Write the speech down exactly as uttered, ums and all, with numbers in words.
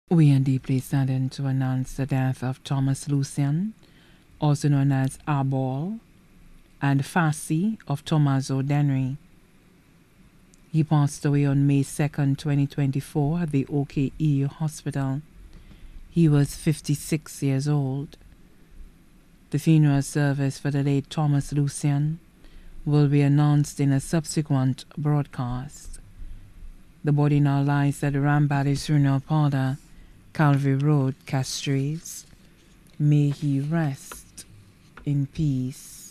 We are deeply saddened to announce the death of Thomas Lucien, also known as Arbol, and Fassi of Tommaso Dennery. He passed away on May second, twenty twenty-four at the O K E U hospital. He was fifty-six years old. The funeral service for the late Thomas Lucien will be announced in a subsequent broadcast. The body now lies at the Ramballis Funeral Parlor, Calvary Road, Castries. May he rest in peace.